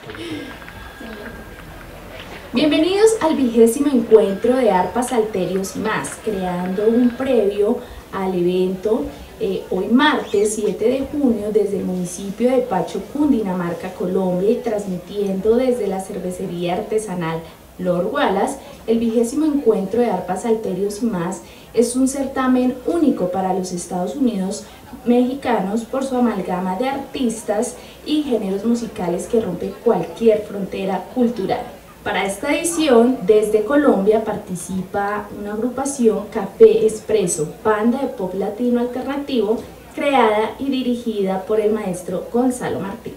Bienvenidos al 20º encuentro de arpas, salterios y más, creando un previo al evento hoy martes 7 de junio desde el municipio de Pacho, Cundinamarca, Colombia, y transmitiendo desde la cervecería artesanal Lord Wallace. El 20º encuentro de arpas, salterios y más es un certamen único para los Estados Unidos mexicanos por su amalgama de artistas y géneros musicales que rompe cualquier frontera cultural. Para esta edición, desde Colombia participa una agrupación Café Espresso, banda de pop latino alternativo, creada y dirigida por el maestro Gonzalo Martínez.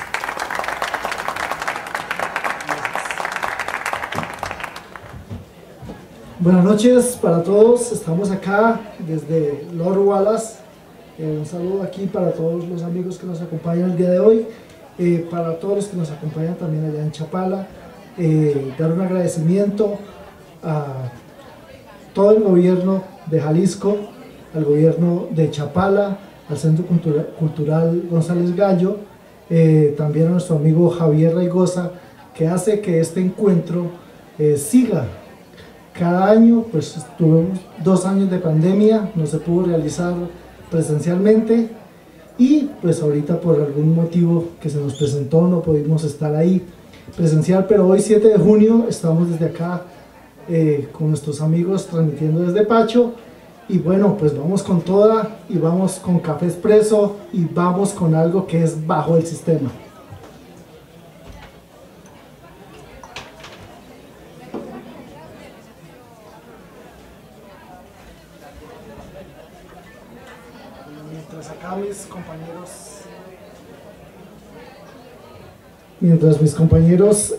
Buenas noches para todos, estamos acá desde Lord Wallace. Un saludo aquí para todos los amigos que nos acompañan el día de hoy, para todos los que nos acompañan también allá en Chapala. Dar un agradecimiento a todo el gobierno de Jalisco, al gobierno de Chapala, al Centro Cultural González Gallo, también a nuestro amigo Javier Raigosa, que hace que este encuentro siga. Cada año, pues tuvimos 2 años de pandemia, no se pudo realizar presencialmente, y pues ahorita por algún motivo que se nos presentó no pudimos estar ahí presencial, pero hoy 7 de junio estamos desde acá con nuestros amigos transmitiendo desde Pacho. Y bueno, pues vamos con toda, y vamos con Café Espresso, y vamos con algo que es bajo el sistema. Mientras mis compañeros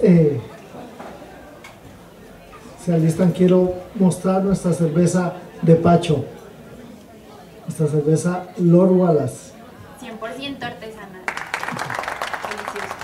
se alistan, quiero mostrar nuestra cerveza de Pacho, nuestra cerveza Lord Wallace. 100% artesanal. Delicioso.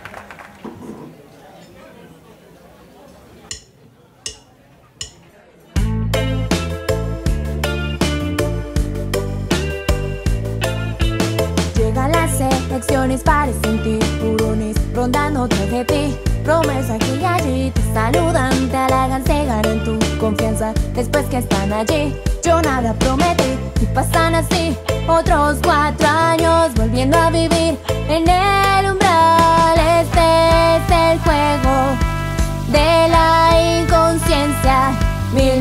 Llegan las elecciones, parecen tiburones rondando tras de ti. Promesa aquí y allí te saludan, te halagan, se ganan tu confianza después que están allí. Yo nada prometí y pasan así otros 4 años volviendo a vivir en el umbral. Este es el juego de la inconsciencia. 1000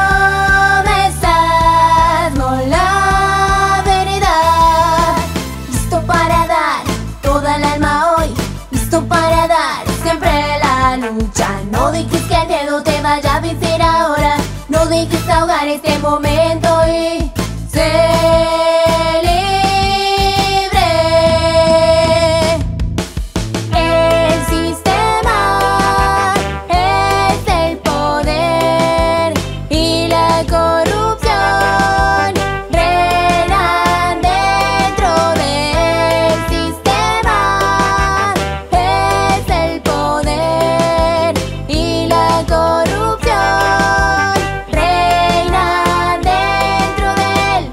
promesas, no la verdad. Listo para dar toda el alma hoy, listo para dar siempre la lucha. No dejes que el miedo te vaya a vencer ahora, no dejes ahogar este momento y sé libre. El sistema es el poder y la corrupción reinan dentro del sistema. Es el poder y la corrupción reinan dentro de él.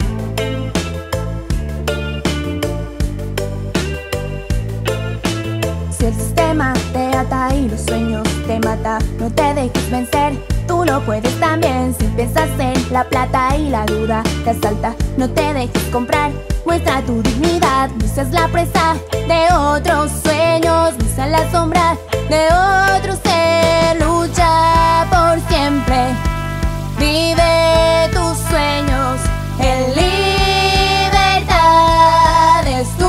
Si el sistema te ata y los sueños te mata, no te dejes vencer, tú lo puedes también. Si piensas en la plata y la duda te asalta, no te dejes comprar, muestra tu dignidad. No seas la presa de otros sueños, no seas la sombra de otro ser. Lucha por siempre, vive tus sueños en libertad, es tu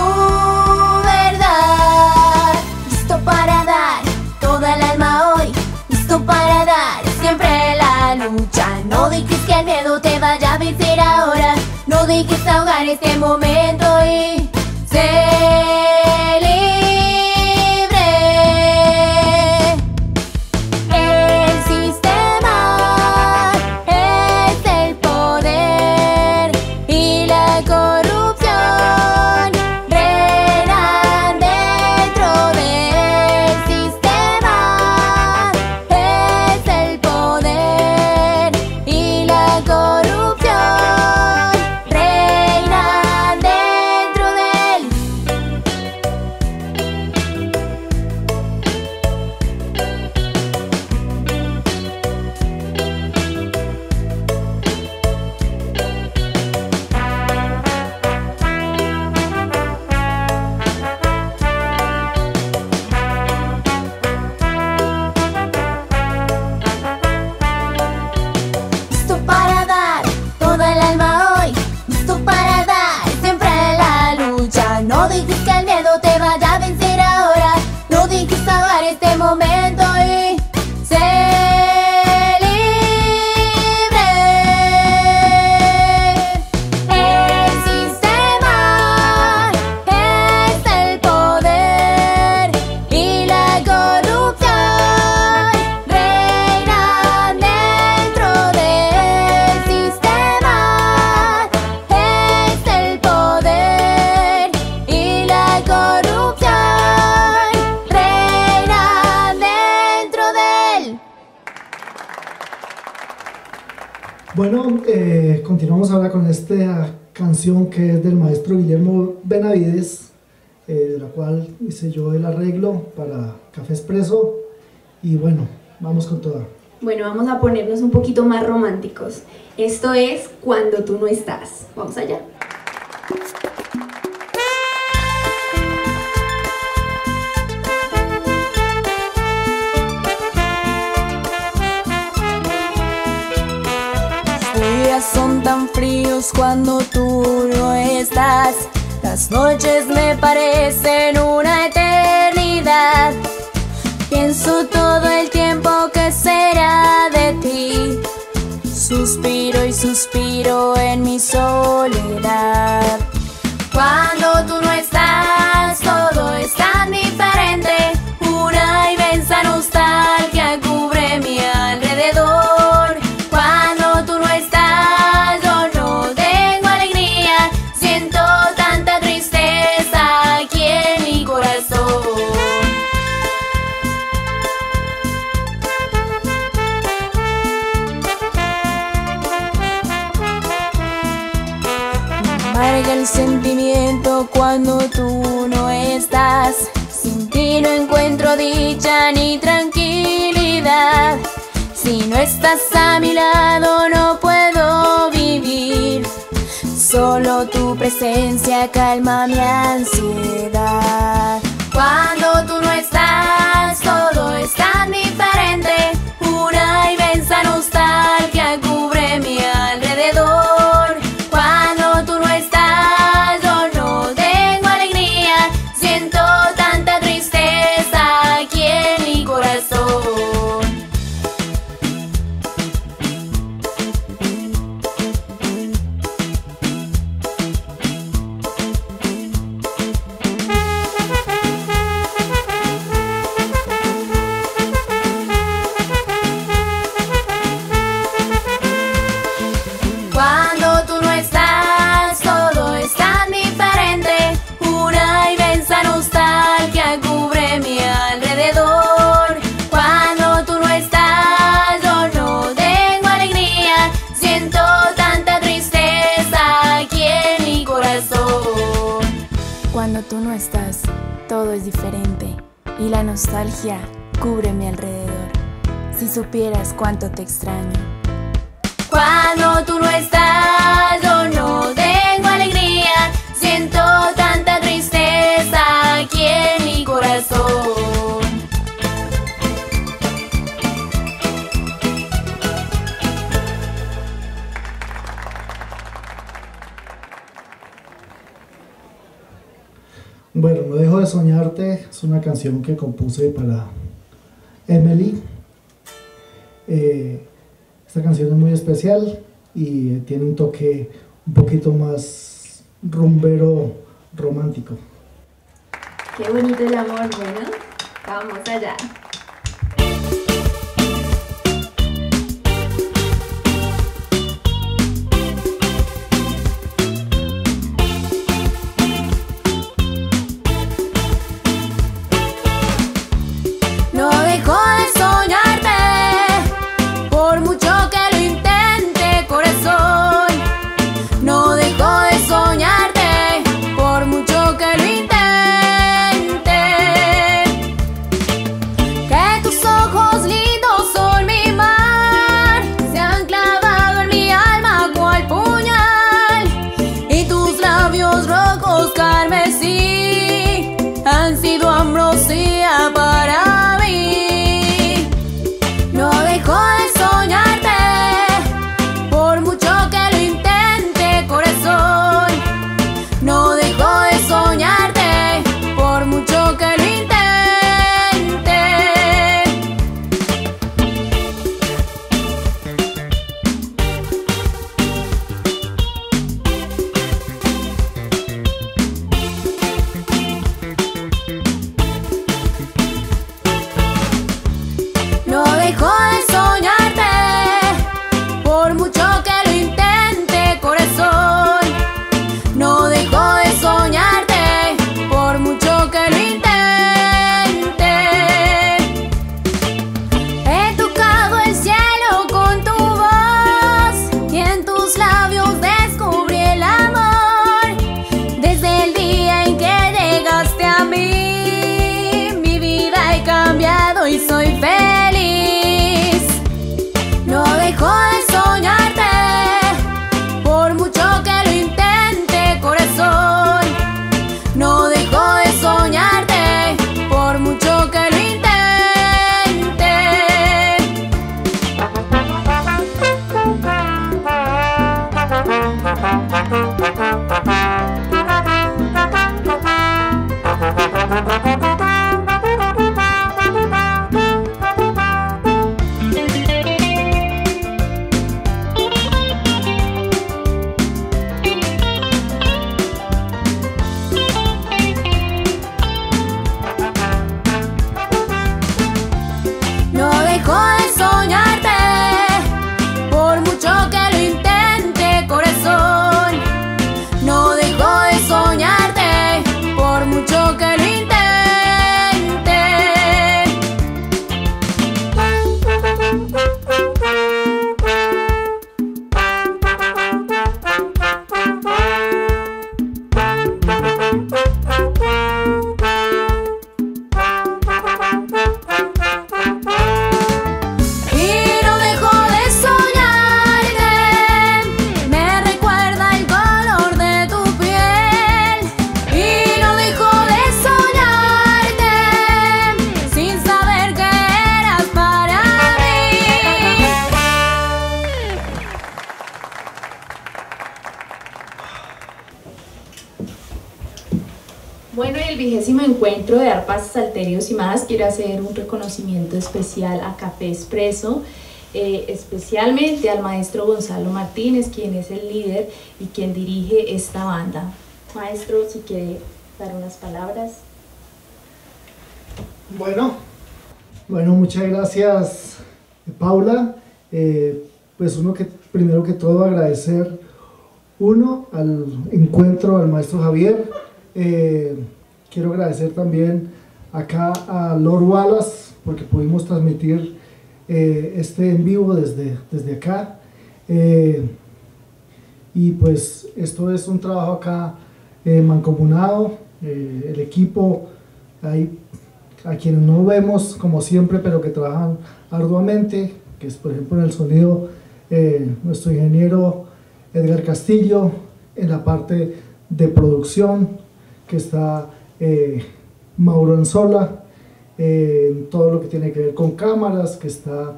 verdad. Listo para dar toda el alma hoy, listo para dar siempre la lucha. No dejes que el miedo te vaya a vencer ahora, no dejes ahogar este momento y sé libre. El sistema es el poder y la corrupción reinan dentro del sistema. Es el poder y la corrupción reinan dentro de momento y sé libre. El sistema es el poder y la corrupción reina dentro del sistema. Es el poder y la corrupción reina dentro de él. Bueno, continuamos ahora con esta canción que es del maestro Guillermo Benavides, de la cual hice yo el arreglo para Café Expreso. Y bueno, vamos con toda. Bueno, vamos a ponernos un poquito más románticos. Esto es Cuando tú no estás. Vamos allá. Los días son tan fríos cuando tú no estás. Las noches me parecen una eternidad. Pienso todo el tiempo que será de ti. Suspiro y suspiro en mi soledad. Cuando tú no estás, todo es tan diferente. Una inmensa nostalgia cubre mi alrededor. Cuando tú no estás, yo no tengo alegría. Siento tanta tristeza aquí en mi corazón. Amarga el sentimiento cuando tú no estás. Sin ti no encuentro dicha ni tranquilidad. Si no estás a mi lado no puedo vivir. Solo tu presencia calma mi ansiedad. Cuando tú no estás, todo es tan diferente. Una inmensa nostalgia cubre mi alrededor. Cuando tú no estás, yo no tengo alegría. Siento tanta tristeza aquí en mi corazón. Cuando tú no estás, todo es tan diferente. Una inmensa nostalgia cubre mi alrededor. Cuando tú no estás, yo no tengo alegría. Siento tanta tristeza aquí en mi corazón. Cuando tú no estás, todo es diferente y la nostalgia cubre mi alrededor. Si supieras cuánto te extraño. Cuando tú no estás, yo no tengo alegría. Siento tanta tristeza aquí en mi corazón. Bueno, No dejo de soñarte es una canción que compuse para Emily. Esta canción es muy especial y tiene un toque un poquito más rumbero romántico. Qué bonito el amor, bueno, vamos allá. No dejo de soñarte, por mucho que lo intente, corazón. No dejo de soñarte, por mucho que lo intente. solo y soy feliz. No dejo de soñarte, por mucho que lo intente, corazón. No dejo de soñarte, por mucho que lo intente. No dejo de soñarte, por mucho que lo intente, corazón. No dejo de soñarte, por mucho que lo intente. Y no dejo de soñarte, me recuerda el color de tu piel. Y no dejo de soñarte, sin saber que eras para mí. Bueno, y el 20º encuentro de Arpas, Salterios y más, quiero hacer un reconocimiento especial a Café Espresso, especialmente al maestro Gonzalo Martínez, quien es el líder y quien dirige esta banda. Maestro, si quiere dar unas palabras. Bueno, muchas gracias, Paula. Pues primero que todo agradecer al encuentro al maestro Javier. Quiero agradecer también acá a Lord Wallace porque pudimos transmitir este en vivo desde acá, y pues esto es un trabajo acá mancomunado. El equipo, hay a quienes no vemos como siempre pero que trabajan arduamente, que es por ejemplo en el sonido nuestro ingeniero Edgar Castillo, en la parte de producción que está Mauro Anzola, en todo lo que tiene que ver con cámaras, que está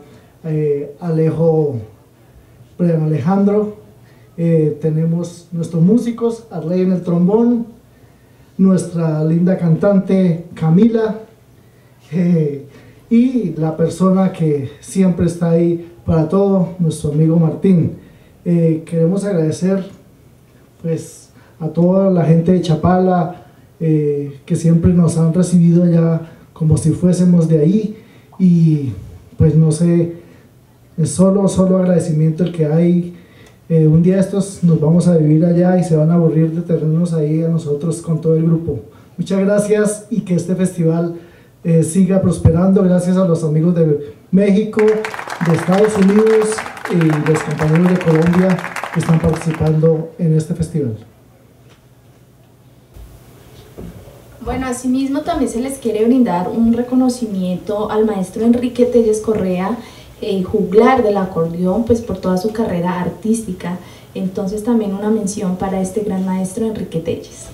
Alejandro. Tenemos nuestros músicos, Arley en el trombón, nuestra linda cantante Camila, y la persona que siempre está ahí para todo, nuestro amigo Martín. Queremos agradecer pues a toda la gente de Chapala, que siempre nos han recibido allá como si fuésemos de ahí, y pues no sé, es solo agradecimiento el que hay. Un día estos nos vamos a vivir allá y se van a aburrir de tenernos ahí a nosotros con todo el grupo. Muchas gracias y que este festival siga prosperando. Gracias a los amigos de México, de Estados Unidos y los compañeros de Colombia que están participando en este festival. Bueno, asimismo también se les quiere brindar un reconocimiento al maestro Enrique Telles Correa, juglar del acordeón, pues por toda su carrera artística. Entonces también una mención para este gran maestro Enrique Telles.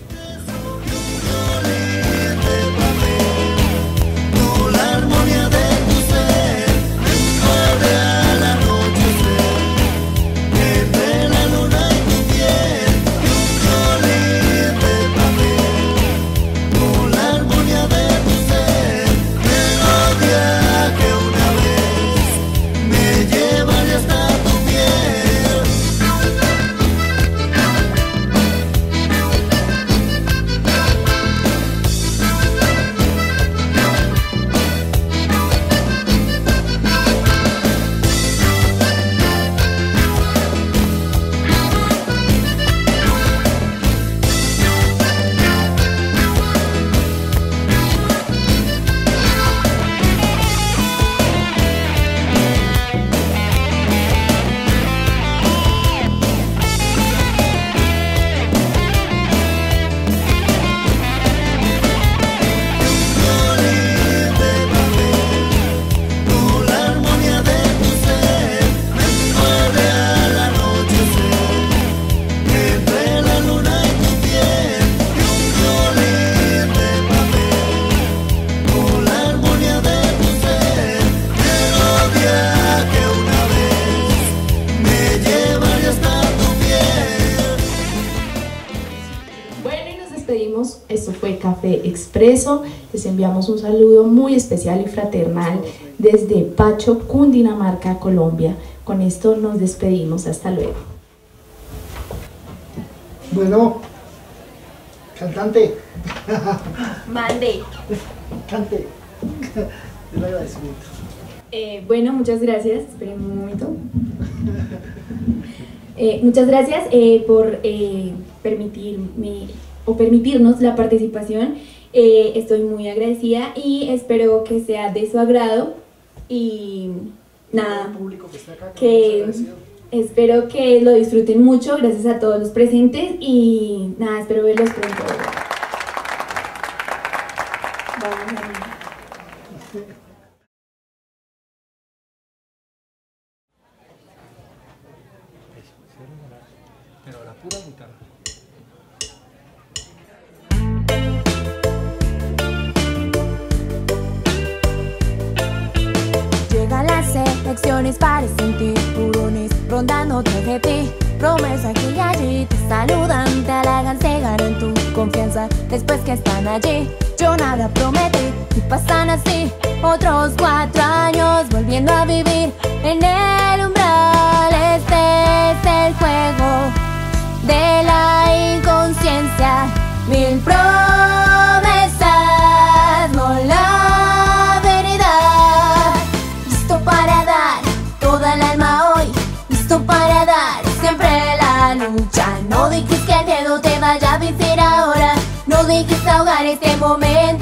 Café Expreso. Les enviamos un saludo muy especial y fraternal desde Pacho, Cundinamarca, Colombia. Con esto nos despedimos. Hasta luego. Bueno, cantante. Mande. Cante. El agradecimiento. Bueno, muchas gracias. Esperen un momento. Muchas gracias por permitirnos la participación. Estoy muy agradecida y espero que sea de su agrado. Y nada, espero que lo disfruten mucho. Gracias a todos los presentes y nada, espero verlos pronto. Vamos a ver. Pero la pura guitarra. Llegan las elecciones, parecen tiburones rondando tras de ti. Promesa aquí y allí te saludan, te halagan, se ganan tu confianza. Después que están allí, yo nada prometí y pasan así otros 4 años volviendo a vivir en el umbral. Este es el juego de la inconsciencia. 1000 promesas, no la verdad. Listo para dar toda el alma hoy, listo para dar siempre la lucha. No dejes que el miedo te vaya a vencer ahora, no dejes ahogar este momento.